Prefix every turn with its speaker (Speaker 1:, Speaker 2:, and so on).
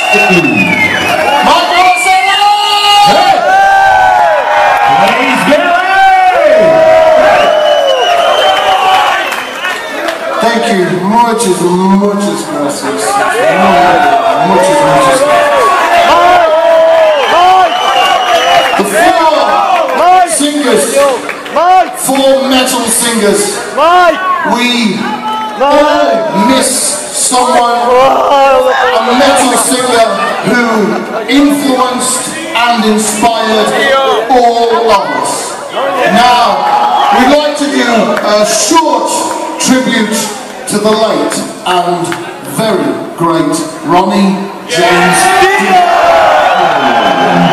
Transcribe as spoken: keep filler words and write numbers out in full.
Speaker 1: Michael Singh! Hey! Please get away!
Speaker 2: Thank you. Muchas, muchas gracias. Muchas, muchas gracias. The four singers, four metal singers, we all miss someone, a metal singer who influenced and inspired all of us. Now, we'd like to do a short tribute to the late and very great Ronnie James Dio.